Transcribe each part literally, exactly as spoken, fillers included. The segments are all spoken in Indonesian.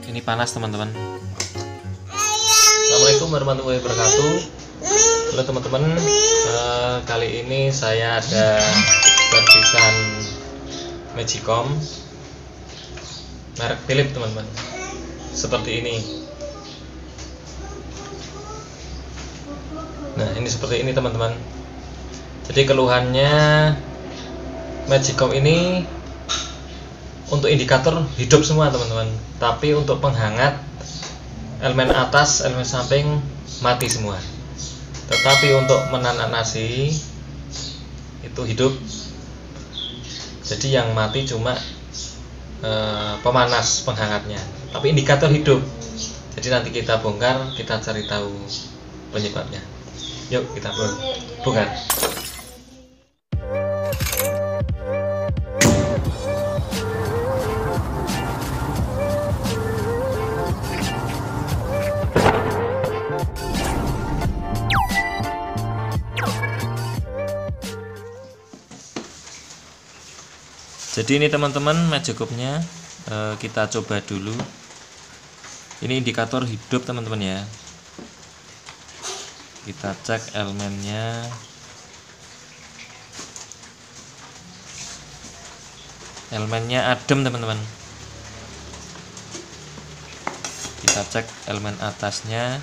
Ini panas teman-teman. Assalamualaikum warahmatullahi wabarakatuh. Halo teman-teman, uh, kali ini saya ada servisan Magicom merek Philips teman-teman. Seperti ini. Nah ini seperti ini teman-teman. Jadi keluhannya Magicom ini untuk indikator hidup semua teman-teman, tapi untuk penghangat elemen atas, elemen samping mati semua. Tetapi untuk menanak nasi itu hidup. Jadi yang mati cuma e, pemanas penghangatnya, tapi indikator hidup. Jadi nanti kita bongkar, kita cari tahu penyebabnya. Yuk kita bongkar. Jadi ini teman-teman Magicom-nya, e, kita coba dulu. Ini indikator hidup teman-teman ya. Kita cek elemennya. Elemennya adem teman-teman. Kita cek elemen atasnya.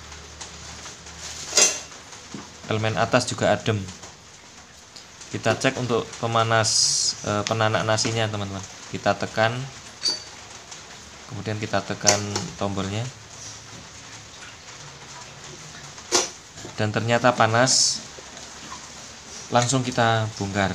Elemen atas juga adem. Kita cek untuk pemanas e, penanak nasinya teman-teman. Kita tekan, kemudian kita tekan tombolnya, dan ternyata panas. Langsung kita bongkar.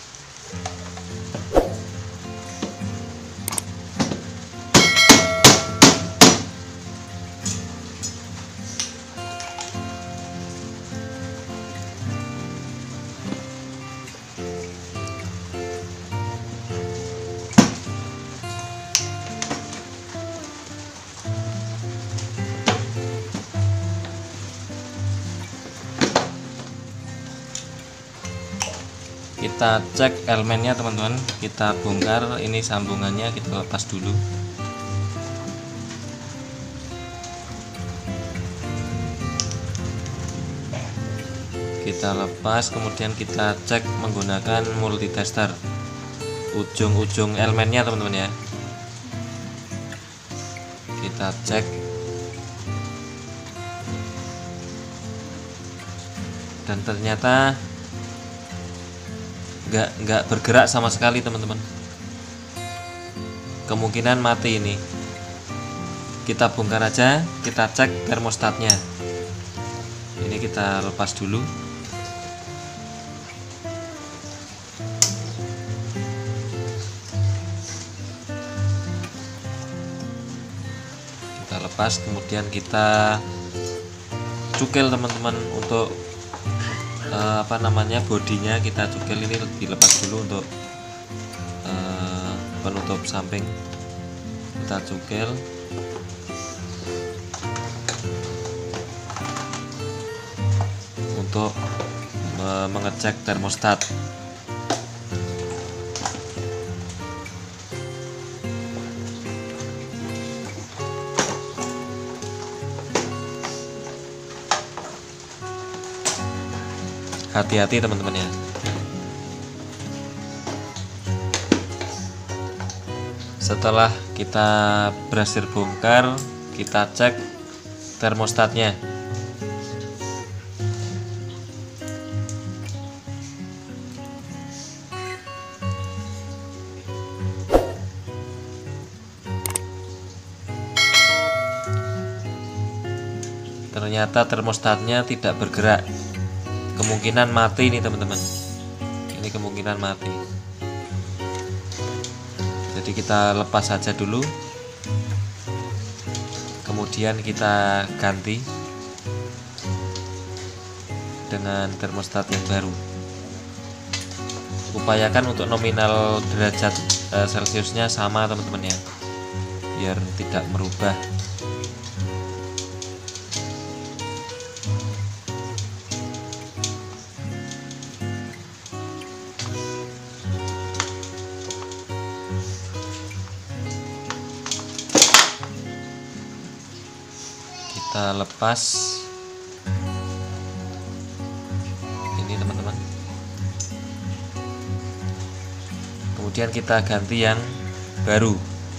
Kita cek elemennya teman-teman, kita bongkar. Ini sambungannya kita lepas dulu. Kita lepas, kemudian kita cek menggunakan multitester ujung-ujung elemennya teman-teman ya. Kita cek, dan ternyata nggak nggak bergerak sama sekali teman-teman. Kemungkinan mati ini. Kita bongkar aja, kita cek termostatnya. Ini kita lepas dulu. Kita lepas, kemudian kita cukel teman-teman untuk Uh, apa namanya bodinya. Kita cukel, ini dilepas dulu untuk uh, penutup samping. Kita cukel, untuk uh, mengecek termostat. Hati-hati teman-teman ya. Setelah kita berhasil bongkar, kita cek termostatnya. Ternyata termostatnya tidak bergerak. Kemungkinan mati ini teman-teman. Ini kemungkinan mati. Jadi kita lepas saja dulu, kemudian kita ganti dengan termostat yang baru. Upayakan untuk nominal derajat eh, Celciusnya sama teman-teman ya, biar tidak merubah. kita lepas ini teman-teman, kemudian kita ganti yang baru,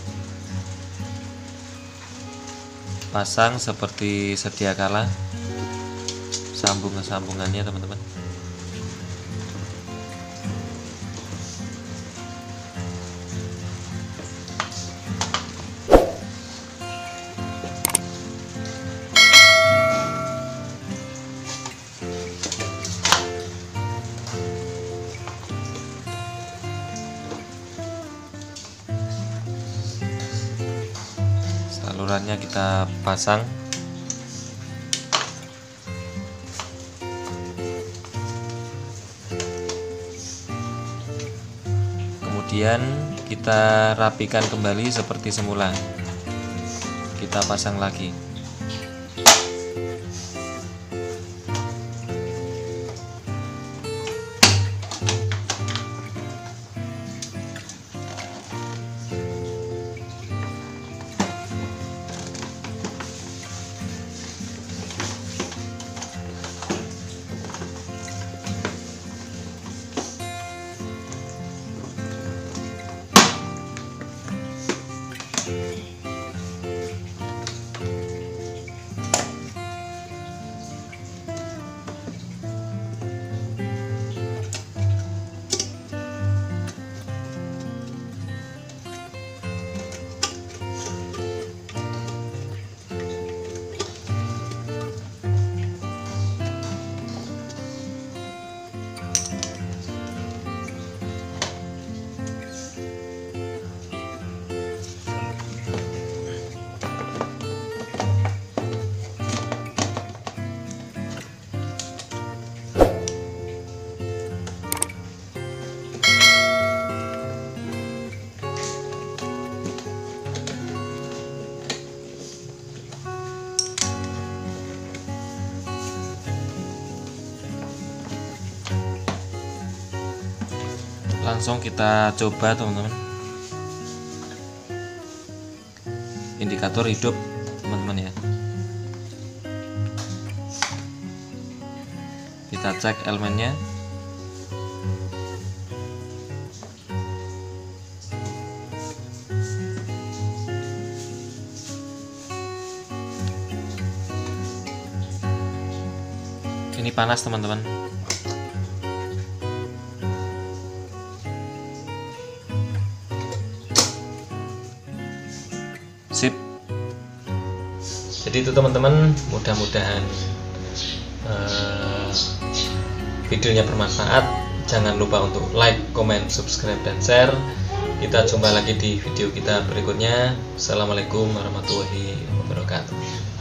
pasang seperti sedia kala, sambung ke sambungannya teman-teman. Salurannya kita pasang, kemudian kita rapikan kembali seperti semula, kita pasang lagi. Langsung kita coba teman-teman, indikator hidup teman-teman ya. Kita cek elemennya, ini panas teman-teman. Sip. Jadi itu teman-teman, mudah-mudahan uh, videonya bermanfaat. Jangan lupa untuk like, comment, subscribe, dan share. Kita jumpa lagi di video kita berikutnya. Assalamualaikum warahmatullahi wabarakatuh.